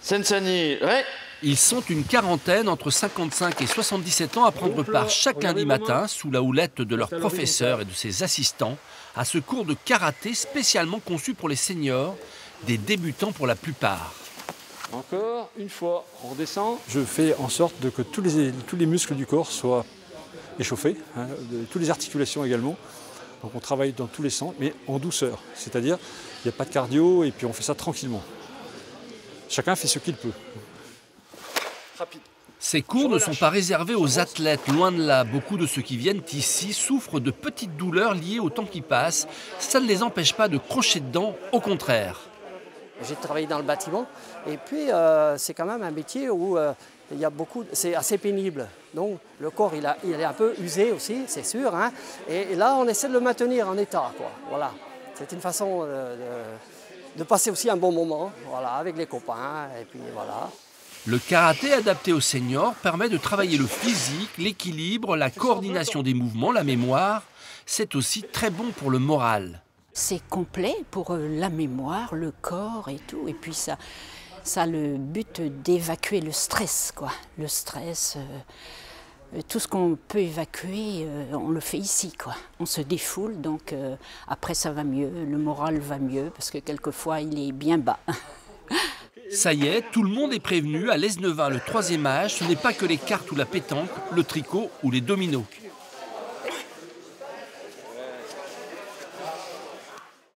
Sensani, ouais. Ils sont une quarantaine, entre 55 et 77 ans, à prendre part chaque lundi matin, sous la houlette de leurs professeurs et de ses assistants, à ce cours de karaté spécialement conçu pour les seniors, des débutants pour la plupart. Encore une fois, on redescend. Je fais en sorte que tous les muscles du corps soient échauffés, toutes les articulations également. Donc on travaille dans tous les sens, mais en douceur. C'est-à-dire, il n'y a pas de cardio et puis on fait ça tranquillement. Chacun fait ce qu'il peut. Rapide. Ces cours ne sont pas réservés aux athlètes, loin de là. Beaucoup de ceux qui viennent ici souffrent de petites douleurs liées au temps qui passe. Ça ne les empêche pas de crocher dedans, au contraire. J'ai travaillé dans le bâtiment et puis c'est quand même un métier où il y a c'est assez pénible. Donc le corps il est un peu usé aussi, c'est sûr. Hein, et là on essaie de le maintenir en état, quoi. Voilà. C'est une façon de passer aussi un bon moment, voilà, avec les copains et puis voilà. Le karaté adapté aux seniors permet de travailler le physique, l'équilibre, la coordination des mouvements, la mémoire. C'est aussi très bon pour le moral. C'est complet pour la mémoire, le corps et tout. Et puis ça a le but d'évacuer le stress, quoi. Le stress, tout ce qu'on peut évacuer, on le fait ici, quoi. On se défoule, donc après ça va mieux, le moral va mieux, parce que quelquefois il est bien bas. Ça y est, tout le monde est prévenu. À l'Esnevin, le 3e âge, ce n'est pas que les cartes ou la pétanque, le tricot ou les dominos.